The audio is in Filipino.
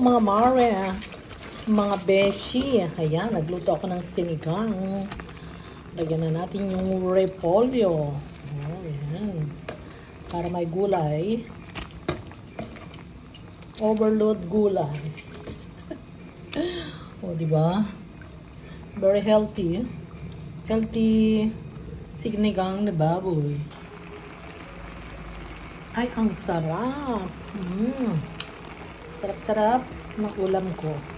mga mare, mga beshi. Ayan, nagluto ako ng sinigang. Lagyan na natin yung repolyo. Oh, ayan. Para may gulay. Overload gulay. O, diba? Very healthy. Healthy sinigang na baboy. Ay, ang sarap. Sarap-sarap ng ulam ko.